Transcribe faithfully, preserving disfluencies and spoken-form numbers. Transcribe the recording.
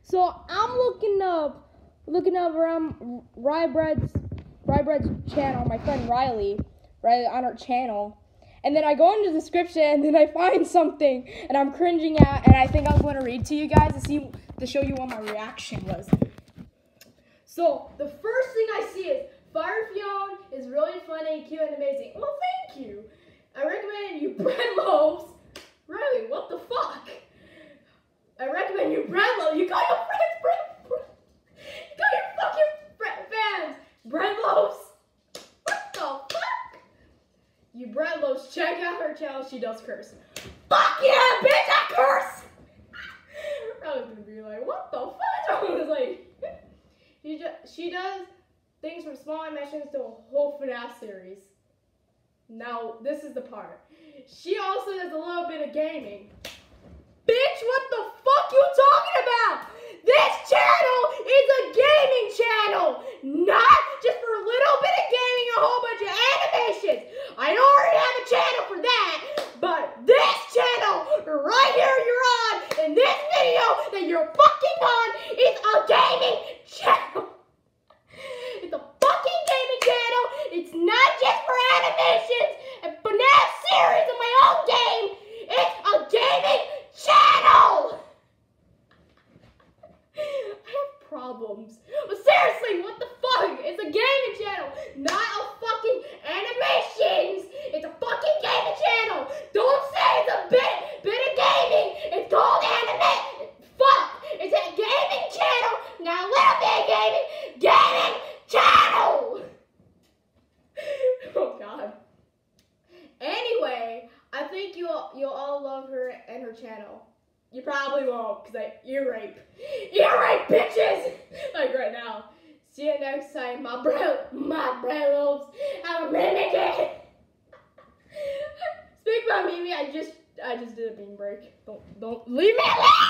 So I'm looking up, looking up around rybread's, rybread's channel, my friend Riley, right, on her channel. And then I go into the description, and then I find something, and I'm cringing at, and I think I'm going to read to you guys to see, to show you what my reaction was. So the first thing I see is, Fire Fiona is really funny, cute, and amazing. Well, thank you. I recommend you bread loaves. Riley, what the fuck? I recommend you bread loaves. You got your friends bread, bread. You got your fucking bread fans bread loaves. What the fuck? You bread loaves. Check out her channel. She does curse. Fuck yeah, bitch! I curse. Riley's gonna be like, what the fuck? I was like, she just she does things from small animations to a whole FNAF series. Now, this is the part. She also does a little bit of gaming. Bitch, what the fuck you talking about? This channel is a gaming channel, not just for a little bit of gaming, a whole bunch of animations. I already have a channel for that, but this channel right here you're on, in this video that you're fucking on, is a gaming channel. It's a fucking gaming channel. It's not just for animations and FNAF series of my own game. It's a gaming channel. I have problems. But seriously, what the fuck? It's a gaming channel, not a fucking animations. It's a fucking gaming channel. Don't say it's a bit, bit of gaming. It's called anime. Fuck. It's a gaming channel, not a little bit of gaming. Gaming channel. Oh God. Anyway, I think you'll you'll all love her and her channel. You probably won't, because I ear rape. Ear rape, bitches! Like right now. See you next time, my bro my bros. Have a minute. Speak about Mimi, I just I just did a bean break. Don't don't leave me alone!